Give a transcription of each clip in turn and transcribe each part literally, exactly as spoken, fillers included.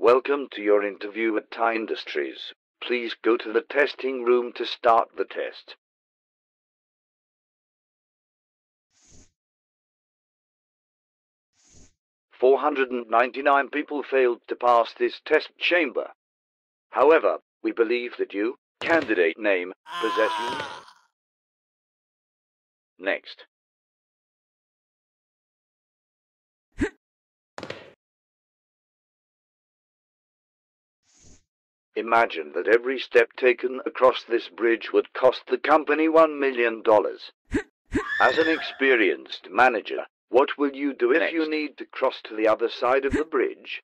Welcome to your interview at Thai Industries. Please go to the testing room to start the test. four hundred ninety-nine people failed to pass this test chamber. However, we believe that you, candidate name, possess you. Next. Imagine that every step taken across this bridge would cost the company one million dollars. As an experienced manager, what will you do if Next. you need to cross to the other side of the bridge?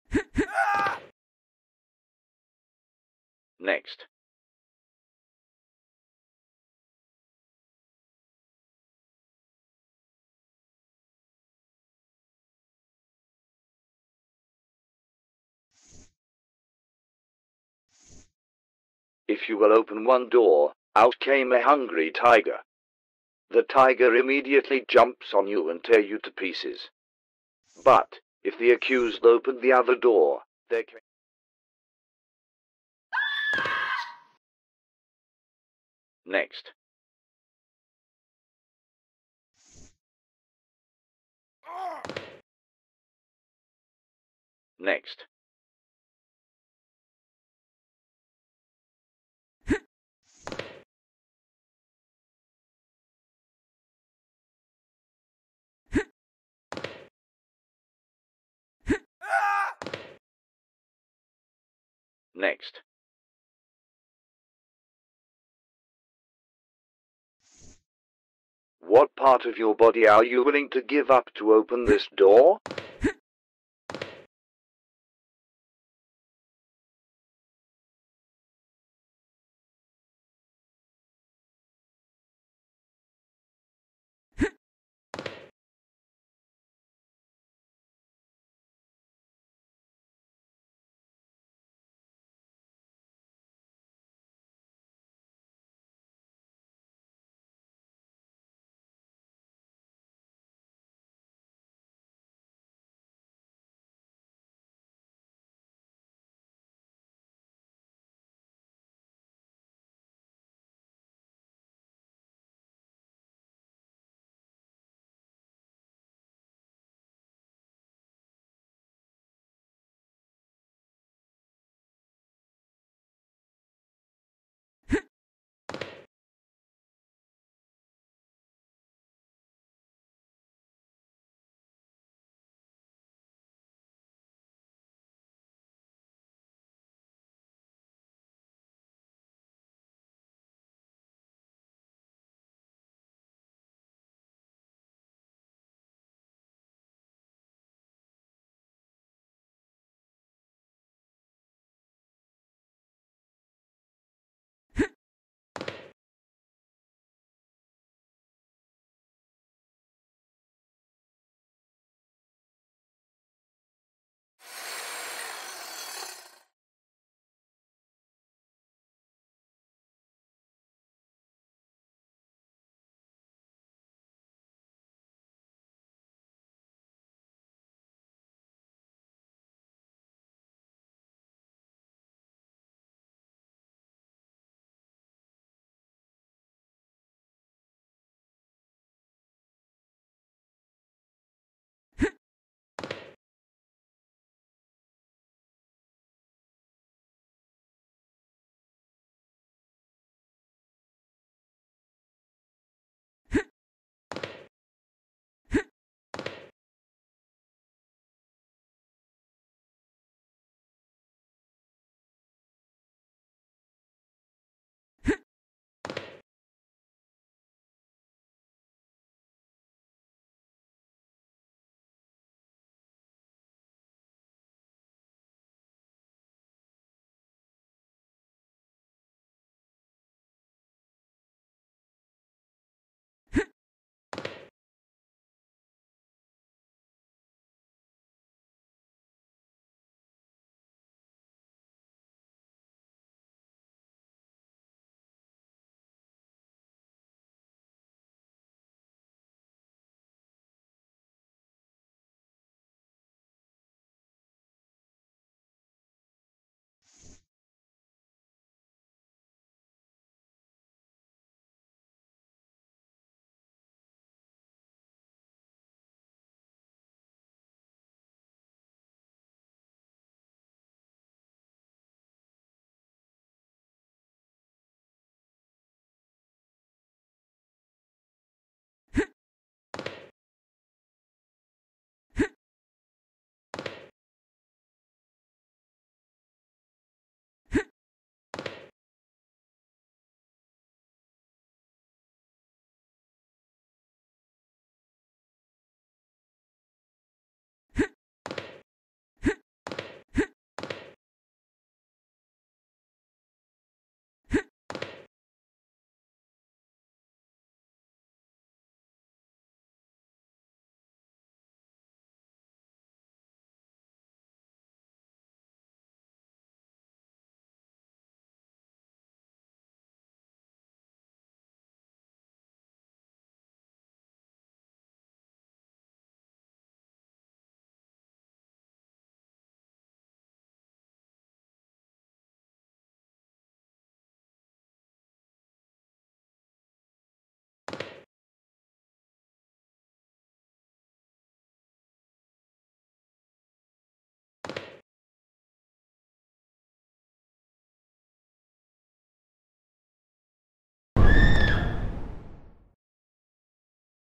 Next. If you will open one door, out came a hungry tiger. The tiger immediately jumps on you and tears you to pieces. But, if the accused opened the other door, there came... Next. Next. Next. What part of your body are you willing to give up to open this door?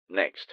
Next.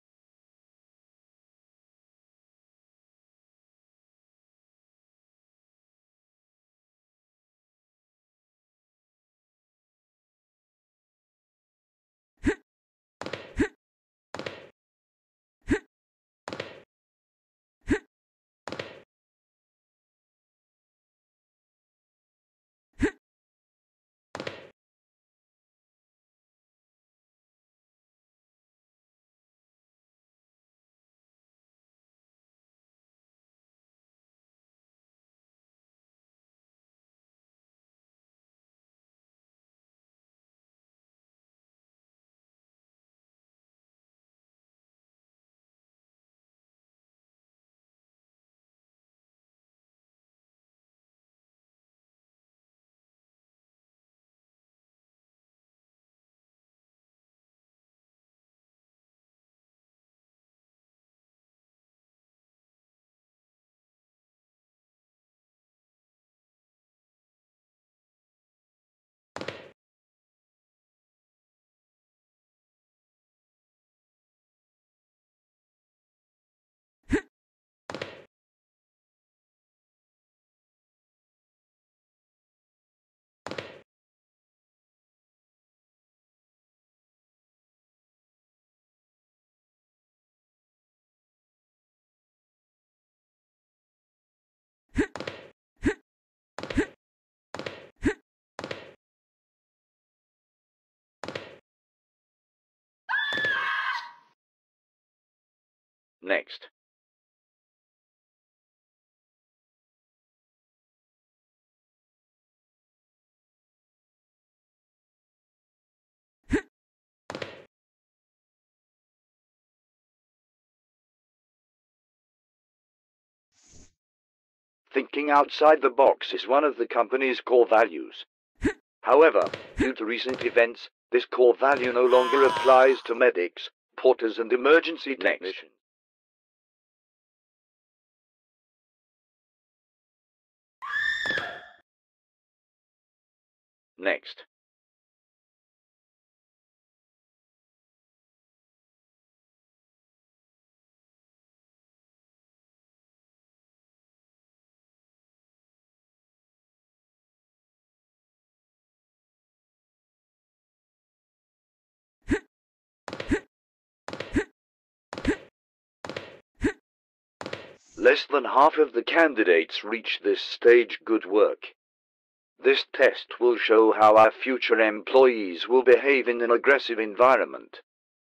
Next. Thinking outside the box is one of the company's core values. However, due to recent events, this core value no longer applies to medics, porters, and emergency technicians. Next. Less than half of the candidates reach this stage. Good work. This test will show how our future employees will behave in an aggressive environment.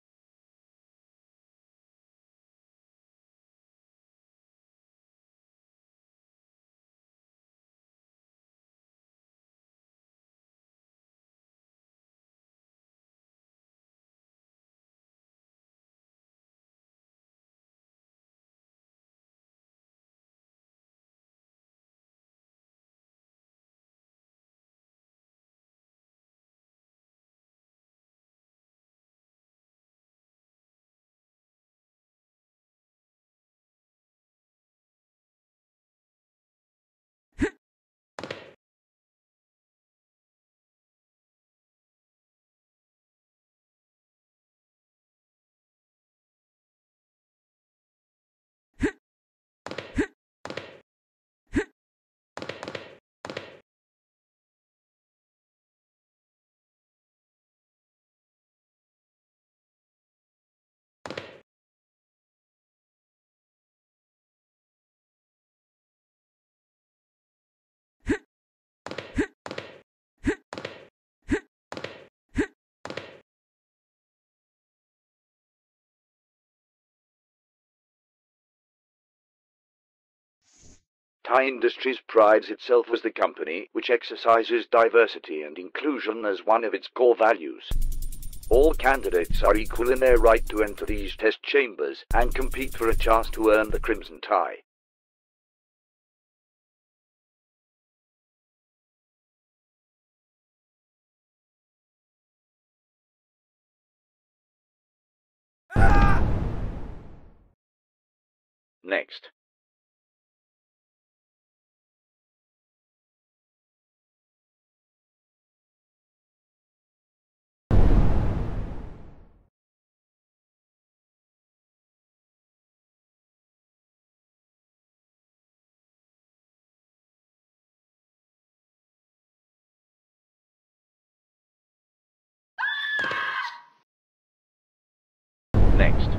Thai Industries prides itself as the company which exercises diversity and inclusion as one of its core values. All candidates are equal in their right to enter these test chambers and compete for a chance to earn the Crimson Tie. Next. Next.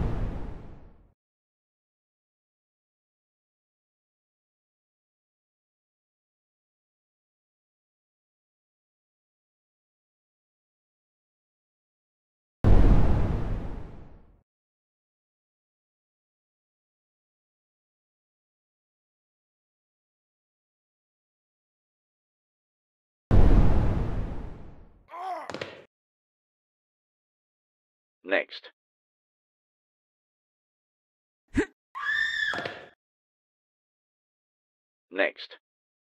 Next. Next.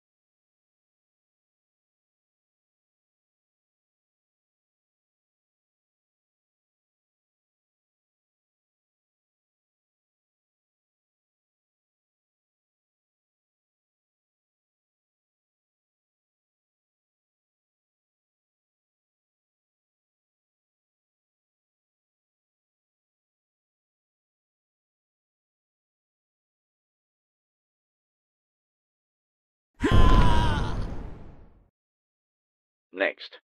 Next.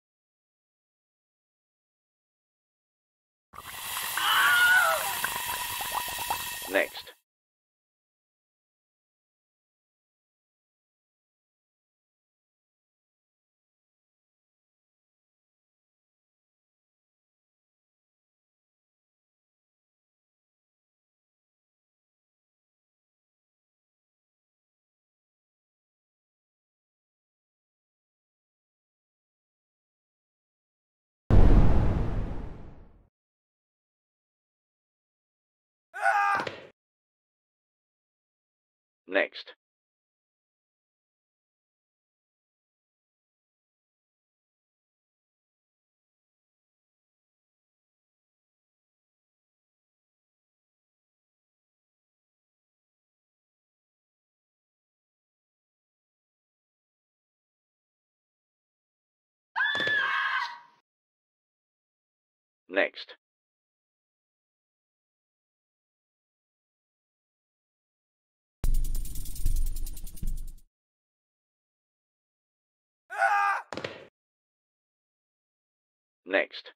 Next. Next. Next. Next.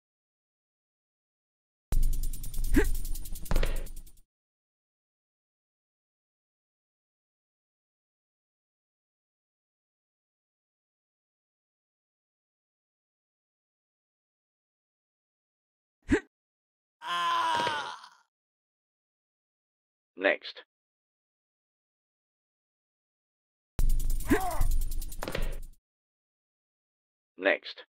Next. Next.